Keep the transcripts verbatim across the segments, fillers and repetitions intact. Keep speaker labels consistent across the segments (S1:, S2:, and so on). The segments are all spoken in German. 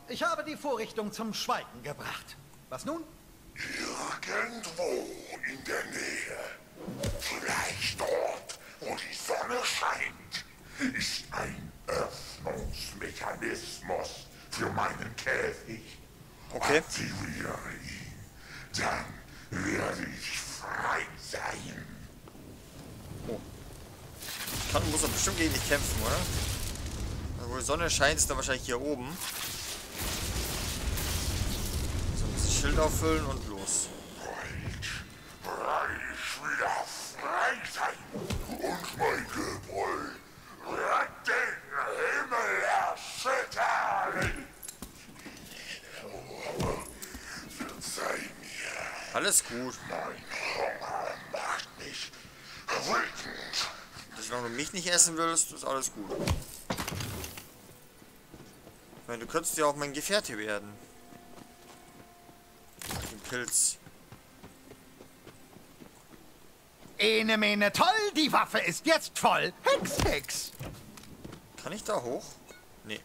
S1: Ich habe die Vorrichtung zum Schweigen gebracht. Was nun?
S2: Irgendwo in der Nähe, vielleicht dort, wo die Sonne scheint, ist ein Öffnungsmechanismus für meinen Käfig.
S1: Okay.
S2: Aktiviere ihn, dann werde ich frei sein.
S3: Oh. Kann, muss er bestimmt gegen dich kämpfen, oder? Wo die Sonne scheint, ist dann wahrscheinlich hier oben. So ein bisschen Schild auffüllen und los.
S2: Bald wieder frei sein und mein Gebrüll wird den Himmel erschüttern. Verzeih mir.
S3: Alles gut.
S2: Mein Hunger macht mich wütend.
S3: Solange du mich nicht essen willst, ist alles gut. Ich meine, du könntest ja auch mein Gefährte werden. Den Pilz.
S1: Ene mene toll, die Waffe ist jetzt voll. Hex, Hex.
S3: Kann ich da hoch? Nee.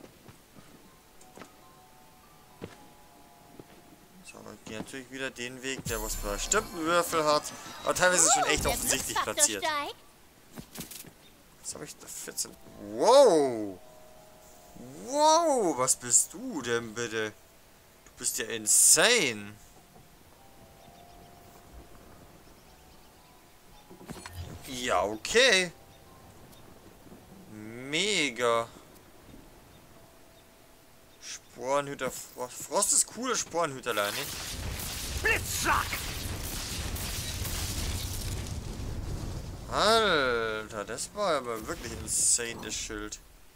S3: So, wir gehen natürlich wieder den Weg, der was bestimmt einen Würfel hat. Aber teilweise ist es schon echt offensichtlich platziert. Jetzt habe ich da vierzehn. Wow! Wow, was bist du denn bitte? Du bist ja insane. Ja, okay. Mega. Sporenhüter Frost. Frost ist cool, Sporenhüterlein, nicht?
S1: Blitzschlag!
S3: Alter, das war aber wirklich insane, das Schild.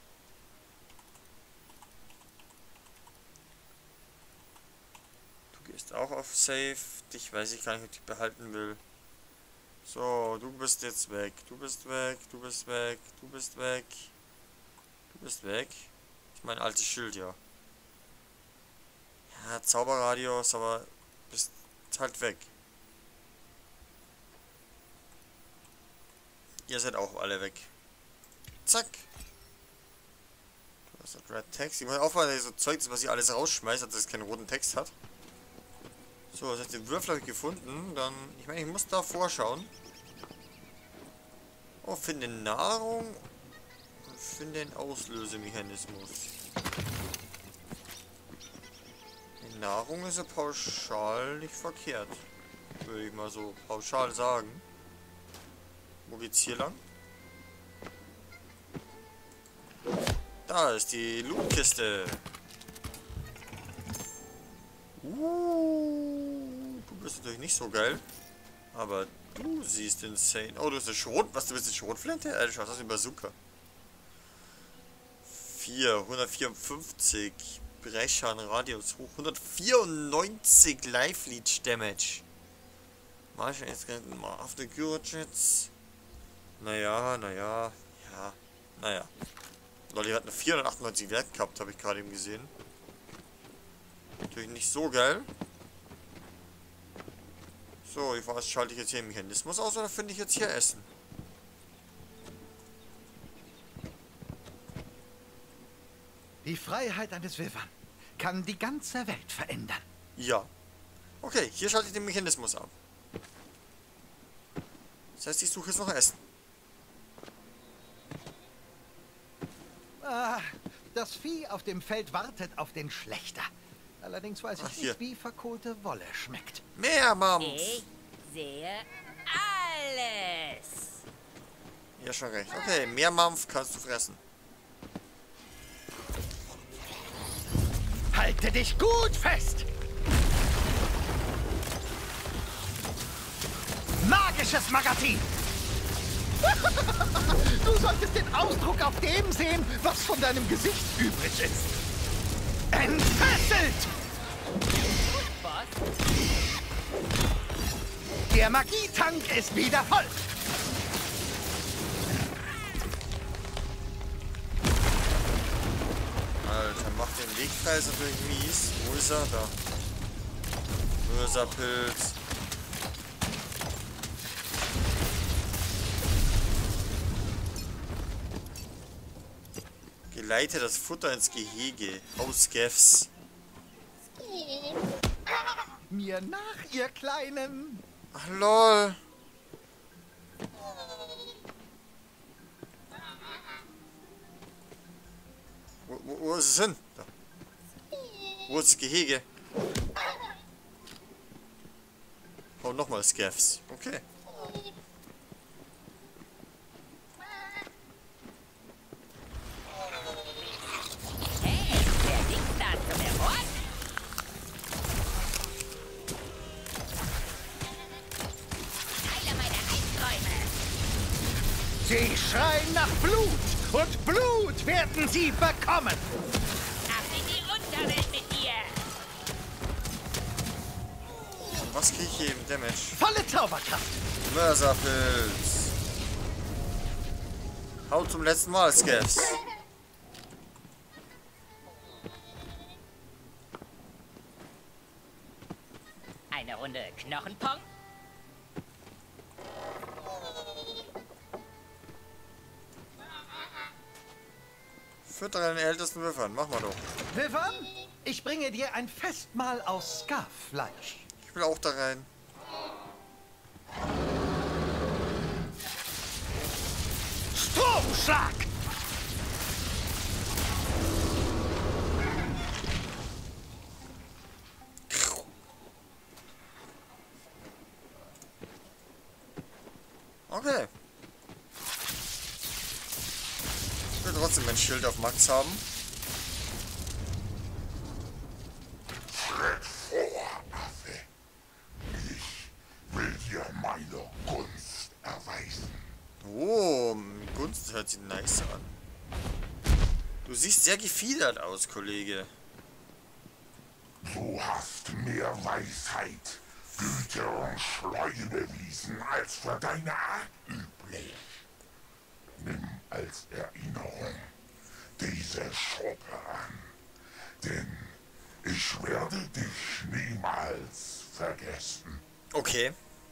S3: Du gehst auch auf Safe. Dich weiß ich gar nicht, ob ich behalten will. So, du bist jetzt weg. Du bist weg, du bist weg, du bist weg. Du bist weg. Ich mein altes Schild, ja. Ja, Zauberradius, aber bist halt weg. Ihr seid auch alle weg. Zack. Du hast Red Text. Ich muss aufpassen, dass ich so Zeug, was ich alles rausschmeißt, dass es keinen roten Text hat. So, das heißt, den Würfel habe ich gefunden. Dann, ich meine, ich muss da vorschauen. Oh, finde Nahrung. Und finde den Auslösemechanismus. Die Nahrung ist ja pauschal nicht verkehrt. Würde ich mal so pauschal sagen. Wo geht's hier lang? Da ist die Lootkiste. Uh, du bist natürlich nicht so geil. Aber du siehst insane. Oh, du bist eine Schrot. Was, du bist eine Schrotflinte? Äh, du hast das eine Bazooka. vier, hundertvierundfünfzig. Brechern, Radius hoch. hundertvierundneunzig Life Leech Damage. Marshall jetzt mal auf der Gürjets. Naja, naja, ja, naja. Lolli hat eine vierhundertachtundneunzig Wert gehabt, habe ich gerade eben gesehen. Natürlich nicht so geil. So, ich weiß, schalte ich jetzt hier den Mechanismus aus oder finde ich jetzt hier Essen?
S1: Die Freiheit eines Wyvern kann die ganze Welt verändern.
S3: Ja. Okay, hier schalte ich den Mechanismus ab. Das heißt, ich suche jetzt noch Essen.
S1: Ah, das Vieh auf dem Feld wartet auf den Schlechter. Allerdings weiß ich
S3: Ach, hier.
S1: nicht, wie verkohlte Wolle schmeckt.
S3: Mehr Mampf!
S4: Ich sehe alles.
S3: Ja, schon recht. Okay, mehr Mampf kannst du fressen.
S1: Halte dich gut fest! Magisches Magazin! Du solltest den Ausdruck auf dem sehen, was von deinem Gesicht übrig ist. Entfesselt!
S4: Was?
S1: Der Magietank ist wieder voll.
S3: Alter, macht den Weg frei, ist natürlich mies. Wo ist er? Da. Böser Pilz. Geleite das Futter ins Gehege. Aus Gaffs.
S1: Mir nach, ihr Kleinen.
S3: Ach lol. Wo, wo, wo ist es hin? Da. Wo ist das Gehege? Oh, nochmal Scaffs. Okay.
S4: Hey, wer liegt da zum Ermorden? Teile meiner Albträume.
S1: Sie schreien nach Blut. Und Blut werden sie bekommen.
S4: Ab in die Unterwelt mit dir.
S3: Was krieg ich hier im Damage?
S1: Volle Zauberkraft.
S3: Mörserpilz. Hau zum letzten Mal, Scaffs.
S4: Eine Runde Knochenpong?
S3: Fütter den ältesten Würfern. Mach mal doch.
S1: Wiffern, ich bringe dir ein Festmahl aus Scarfleisch.
S3: Ich will auch da rein.
S1: Stromschlag!
S3: Okay. Ich will trotzdem mein Schild auf Max haben.
S2: Schritt vor, Affe. Ich will dir meine Gunst erweisen.
S3: Oh, Gunst hört sich nice an. Du siehst sehr gefiedert aus, Kollege.
S2: Du hast mehr Weisheit, Güte und Schleue bewiesen als für deine Art üblich. Nimm als Erinnerung diese Schuppe an, denn ich werde dich niemals vergessen.
S3: Okay.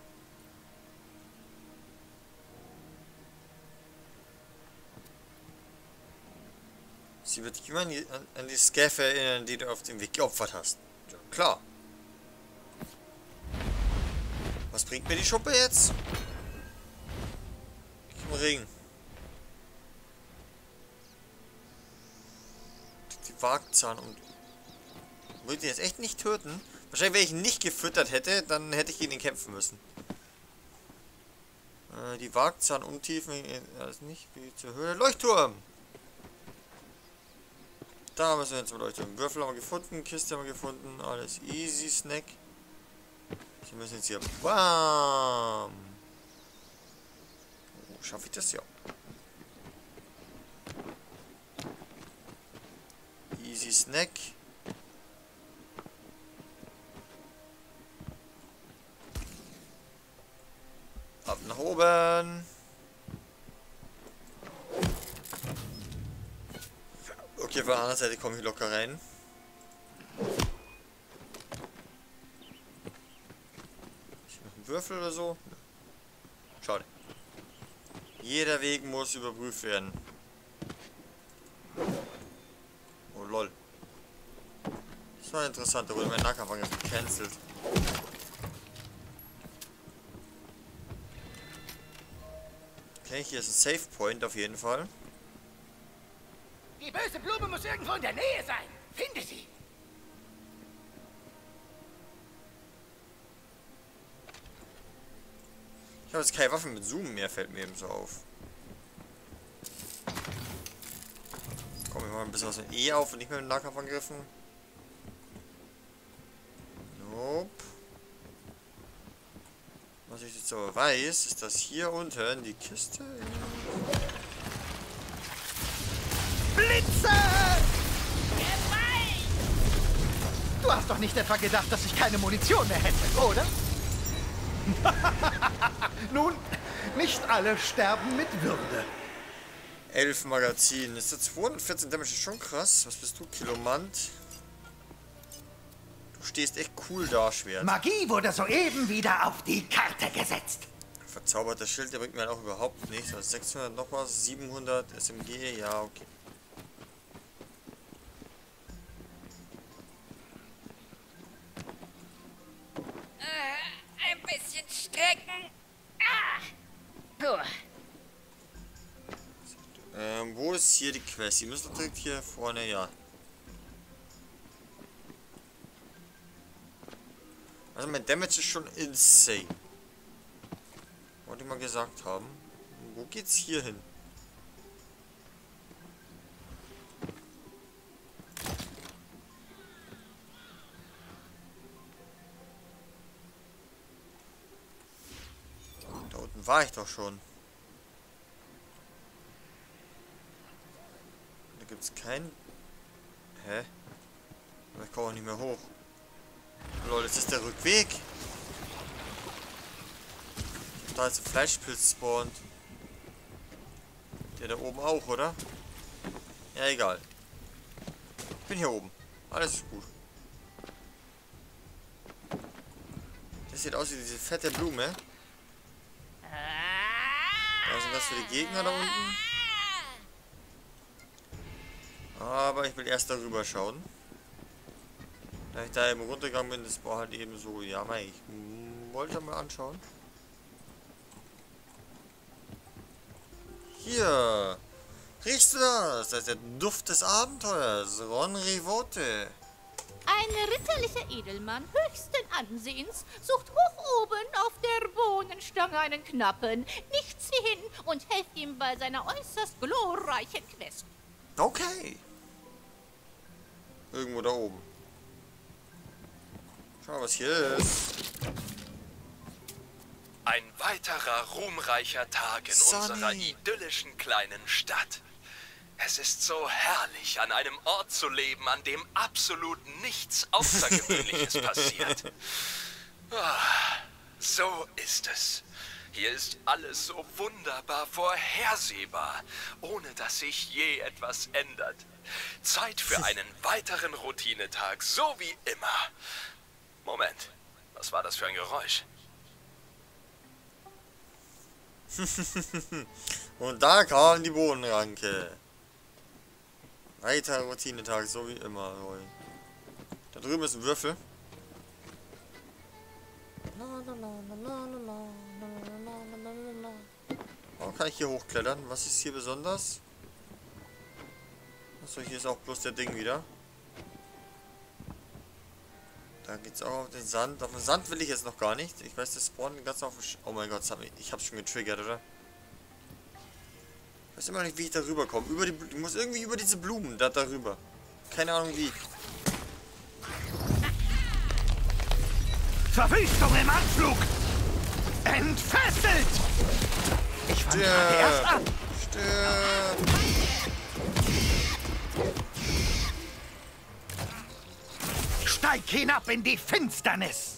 S3: Sie wird dich immer an die, an, an die Scaffe erinnern, die du auf dem Weg geopfert hast. Ja, klar. Was bringt mir die Schuppe jetzt? Ich im Ring. Die Wagzahn und... Wollte ich den jetzt echt nicht töten? Wahrscheinlich, wenn ich ihn nicht gefüttert hätte, dann hätte ich gegen ihn kämpfen müssen. Äh, die Wagzahn-Untiefen... Alles nicht. Wie zur Höhle. Leuchtturm! Da müssen wir jetzt mal Leuchtturm. Würfel haben wir gefunden, Kiste haben wir gefunden. Alles easy, Snack. Wir müssen jetzt hier... Bam! Oh, schaffe ich das? Ja. Easy Snack. Ab nach oben. Okay, von der anderen Seite komme ich locker rein. Ist hier noch ein Würfel oder so? Schade. Jeder Weg muss überprüft werden. Oh lol. Das war interessant, da wurde mein Nahkampfangriff gecancelt. Okay, hier ist ein Save Point auf jeden Fall.
S5: Die böse Blume muss irgendwo in der Nähe sein. Finde sie.
S3: Ich habe jetzt keine Waffen mit Zoom mehr, fällt mir eben so auf. Komm, ich mal ein bisschen was mit E auf und nicht mehr mit Nahkampfangriffen. Nope. Was ich jetzt aber weiß, ist, dass hier unten die Kiste...
S1: Blitze!
S4: Gewalt!
S1: Du hast doch nicht etwa gedacht, dass ich keine Munition mehr hätte, oder? Nun, nicht alle sterben mit Würde.
S3: elf Magazin. Ist das zweihundertvierzehn Damage? Ist schon krass. Was bist du, Kilomant? Du stehst echt cool da, Schwert.
S1: Magie wurde soeben wieder auf die Karte gesetzt.
S3: Verzauberter Schild, der bringt mir halt auch überhaupt nichts. Also sechshundert noch was, siebenhundert S M G, ja, okay.
S4: strecken. Ah. Puh.
S3: Ähm, wo ist hier die Quest? Die müssen direkt hier vorne, ja. Also mein Damage ist schon insane. Wollte ich mal gesagt haben. Wo geht's hier hin? Da unten war ich doch schon. Da gibt's keinen. Hä? Aber ich komme auch nicht mehr hoch. Lol, das ist der Rückweg. Da ist ein Fleischpilz spawnt. Der da oben auch, oder? Ja, egal. Ich bin hier oben. Alles ist gut. Das sieht aus wie diese fette Blume. Da sind das für die Gegner da unten. Aber ich will erst darüber schauen. Da ich da eben runtergegangen bin, das war halt eben so, ja, mei, ich wollte mal anschauen. Hier. Riechst du das? Das ist der Duft des Abenteuers. Ron Rivote.
S6: Ein ritterlicher Edelmann höchsten Ansehens sucht hoch oben auf der Bohnenstange einen Knappen. Nicht zieh hin und helft ihm bei seiner äußerst glorreichen Quest.
S3: Okay. Irgendwo da oben. Schau mal, was hier ist.
S7: Ein weiterer ruhmreicher Tag in
S3: Sonny.
S7: unserer idyllischen kleinen Stadt. Es ist so herrlich, an einem Ort zu leben, an dem absolut nichts Außergewöhnliches passiert. Ah, so ist es. Hier ist alles so wunderbar vorhersehbar, ohne dass sich je etwas ändert. Zeit für einen weiteren Routinetag, so wie immer. Moment, was war das für ein Geräusch?
S3: Und da kam die Bohnenranke. Weiter Routinetag, so wie immer. Da drüben ist ein Würfel. Oh, kann ich hier hochklettern? Was ist hier besonders? Achso, hier ist auch bloß der Ding wieder. Da geht's auch auf den Sand. Auf den Sand will ich jetzt noch gar nicht. Ich weiß, das spawnen ganz auf dem Sch Oh mein Gott, ich hab's schon getriggert, oder? Ich weiß immer nicht, wie ich da rüber komme. Über die, ich muss irgendwie über diese Blumen da darüber. Keine Ahnung wie.
S1: Verwüstung im Anflug! Entfesselt! Ich fange gerade erst an.
S3: Stirb!
S1: Steig hinab in die Finsternis!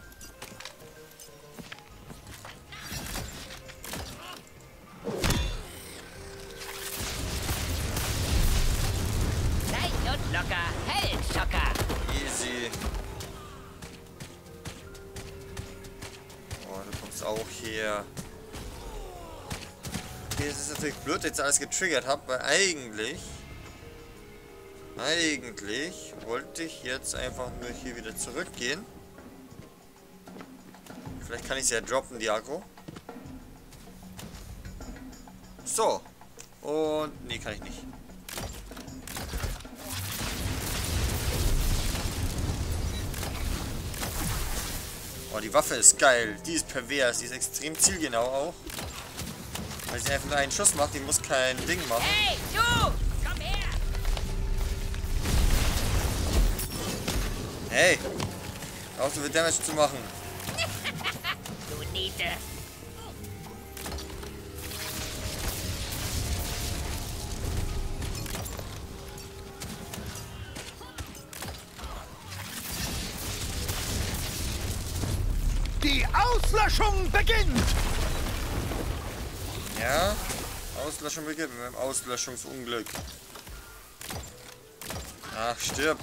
S4: Leicht und locker, Hellschocker.
S3: Easy. Oh, du kommst auch her. Okay, es ist natürlich blöd, dass ich alles getriggert habe, weil eigentlich... Eigentlich wollte ich jetzt einfach nur hier wieder zurückgehen. Vielleicht kann ich es ja droppen, die Aggro. So. Und... Nee, kann ich nicht. Oh, die Waffe ist geil. Die ist pervers. Die ist extrem zielgenau auch. Weil sie einfach nur einen Schuss macht. Die muss kein Ding machen.
S4: Hey, du! Komm her!
S3: Hey! Auch so viel Damage zu machen.
S4: Du Niete!
S1: Die Auslöschung beginnt!
S3: Ja? Auslöschung beginnt mit dem Auslöschungsunglück. Ach, stirb.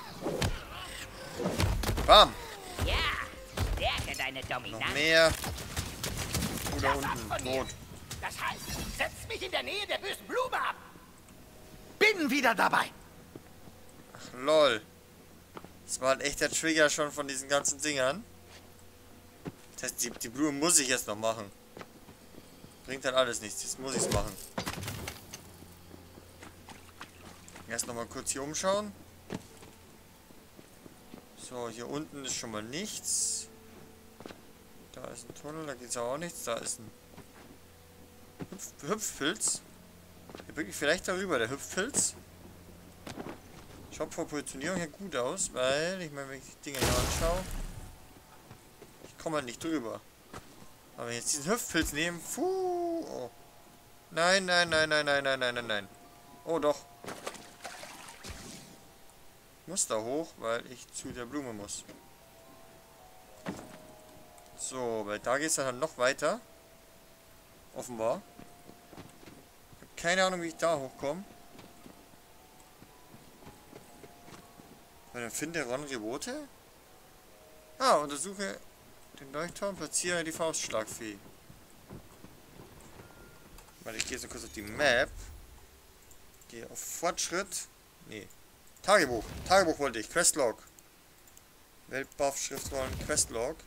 S3: Bam!
S4: Ja! Stärke deine
S3: Noch
S4: Dominanz!
S3: mehr. Du da
S5: Lass ab
S3: unten,
S5: von mir.
S3: tot.
S5: Das heißt, setz mich in der Nähe der bösen Blume ab.
S1: Bin wieder dabei!
S3: Ach, lol. Das war halt echt der Trigger schon von diesen ganzen Dingern. Das heißt, die, die Blume muss ich jetzt noch machen. Bringt halt alles nichts. Jetzt muss ich es machen. Erst noch mal kurz hier umschauen. So, hier unten ist schon mal nichts. Da ist ein Tunnel, da geht es auch nichts. Da ist ein Hüpf Hüpfpilz. Der bringt mich vielleicht darüber, der Hüpfpilz. Schaut von Positionierung her gut aus, weil, ich meine, wenn ich die Dinge hier anschaue, ich komme halt nicht drüber. Aber wenn ich jetzt diesen Hüpfpilz nehme, puh, oh. Nein, nein, nein, nein, nein, nein, nein, nein, nein. Oh doch. Ich muss da hoch, weil ich zu der Blume muss. So, weil da geht es dann halt noch weiter. Offenbar. Ich habe keine Ahnung, wie ich da hochkomme. Weil dann finde Ron Rebote. Ah, untersuche den Leuchtturm, platziere die Faustschlagfee. Weil ich gehe so kurz auf die Map. Gehe auf Fortschritt. Nee. Tagebuch. Tagebuch wollte ich. Questlog. Weltbuff, Schriftrollen, Questlog.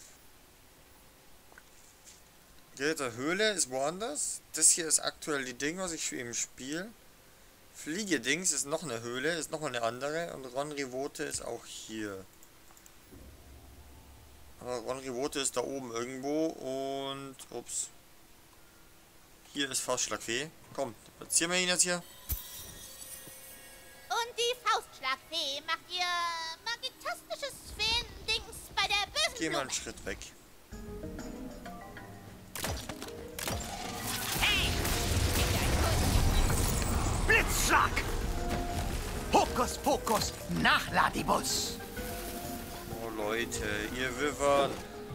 S3: Gerät der Höhle ist woanders. Das hier ist aktuell die Ding, was ich für ihn spiele. Fliegedings ist noch eine Höhle, ist noch eine andere. Und Ron Rivote ist auch hier. Aber Ron Rivote ist da oben irgendwo. Und, ups. Hier ist Faustschlagfee. Komm, platzieren wir ihn jetzt hier.
S6: Und die Faustschlagfee macht ihr magitastisches Feen-Dings bei der bösen
S3: Geh mal einen
S6: Blume.
S3: Schritt weg.
S1: Blitzschlag! Hokus Pokus, Nachladibus!
S3: Oh Leute, ihr Wiffern.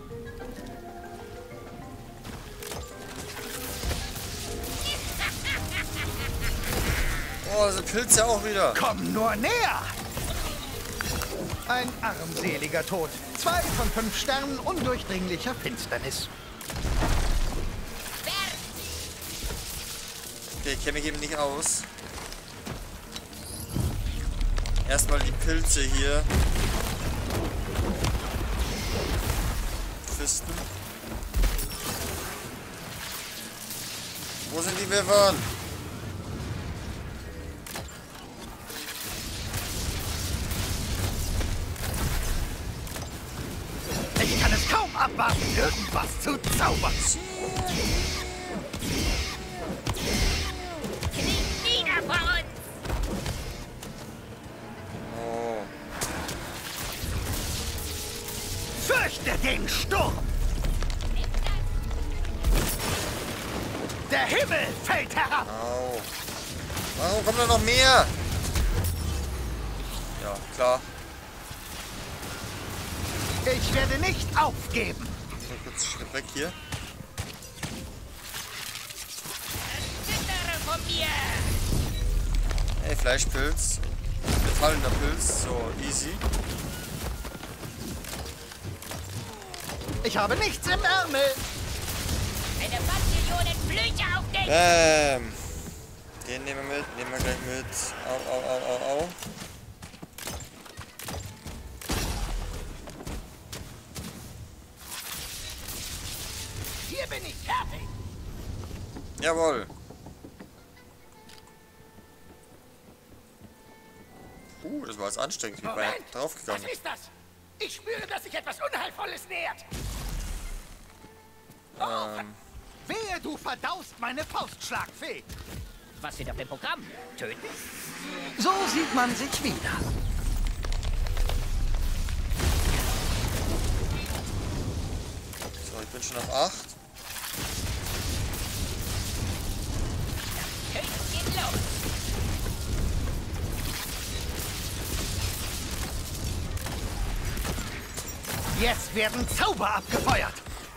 S3: Oh, diese Pilze auch wieder.
S1: Komm nur näher! Ein armseliger Tod. Zwei von fünf Sternen undurchdringlicher Finsternis.
S3: Okay, ich kenne mich eben nicht aus. Erstmal die Pilze hier. Fisten. Wo sind die Wiffern?
S1: Ich kann es kaum abwarten, irgendwas zu zaubern.
S4: Knie nieder vor uns!
S3: Oh.
S1: Fürchte den Sturm! Der Himmel fällt herab!
S3: Au. Warum kommt da noch mehr? Ja, klar.
S1: Ich werde nicht aufgeben!
S3: So, kurz einen Schritt weg hier.
S4: Zittere von mir!
S3: Hey, Fleischpilz. Metallender Pilz. So, easy.
S1: Ich habe nichts im Ärmel!
S4: Eine Bastillionen Blüte auf dich!
S3: Bäm. Den nehmen wir mit. Nehmen wir gleich mit. Au, au, au, au, au.
S5: Hier bin ich fertig.
S3: Jawohl. Uh, das war jetzt anstrengend. Ich bin beinahe
S5: Moment, was
S3: draufgegangen.
S5: ist das? Ich spüre, dass sich etwas Unheilvolles nähert.
S3: Ähm,
S1: Wehe, du verdaust meine Faustschlagfee!
S5: Was steht auf dem Programm? Töten?
S1: So sieht man sich wieder.
S3: so, ich bin schon auf acht.
S5: Töten geht los.
S1: Jetzt werden Zauber abgefeuert.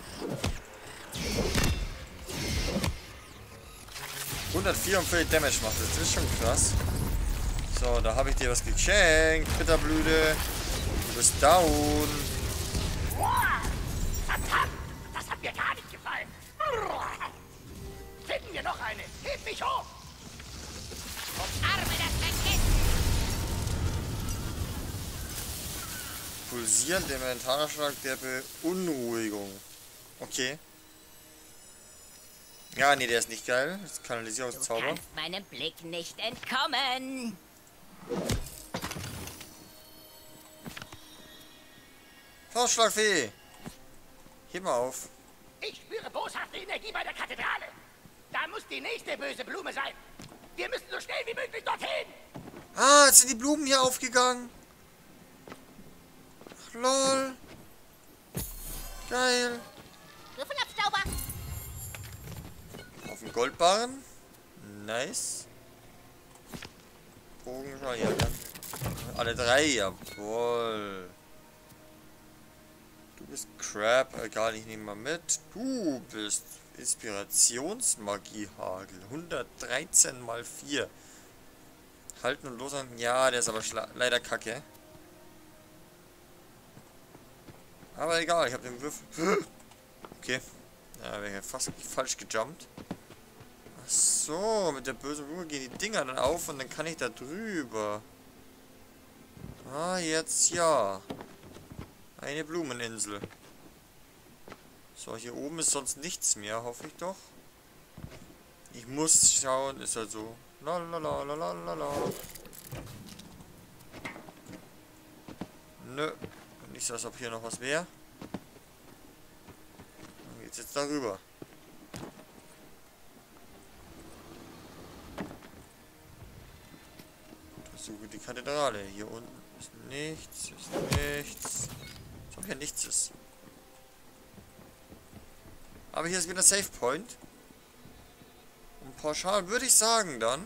S3: hundertvierundvierzig Damage macht das. Das ist schon krass. So, da habe ich dir was geschenkt. Bitterblüte. Du bist down.
S5: Boah, verdammt, das hat mir gar nicht gefallen. Finden wir noch eine. Heb mich hoch.
S4: Umarme das Vergessen!
S3: Pulsierend Inventaranschlag der Beunruhigung. Okay. Ja, nee, der ist nicht geil. Das ist
S4: Du
S3: Kanalisierungszauber.
S4: kannst meinem Blick nicht entkommen.
S3: Faustschlagfee! Heb mal auf.
S5: Ich spüre boshafte Energie bei der Kathedrale. Da muss die nächste böse Blume sein. Wir müssen so schnell wie möglich dorthin.
S3: Ah, jetzt sind die Blumen hier aufgegangen. Ach, lol. Geil.
S6: Würfelabstauber.
S3: Auf dem Goldbarren. Nice. Bogenschlag, ja, dann. Alle drei, jawohl. Du bist Crab, egal, ich nehme mal mit. Du bist Inspirationsmagiehagel. hundertdreizehn mal vier. Halten und loshalten. Ja, der ist aber leider kacke. Aber egal, ich habe den Würfel. Okay. Ja, wäre ja fast falsch gejumpt. Ach so, mit der bösen Blume gehen die Dinger dann auf und dann kann ich da drüber. Ah, jetzt ja. Eine Blumeninsel. So, hier oben ist sonst nichts mehr, hoffe ich doch. Ich muss schauen, ist halt so. Lalalala. Nö. Nicht so, als ob hier noch was wäre. Dann geht's jetzt darüber. Versuche die Kathedrale. Hier unten ist nichts, ist nichts. Als ob hier nichts ist. Aber hier ist wieder Save Point. Und pauschal würde ich sagen dann,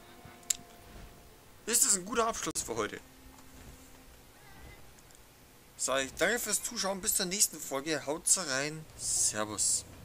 S3: ist es ein guter Abschluss für heute. Sag ich danke fürs Zuschauen, bis zur nächsten Folge. Haut's rein. Servus.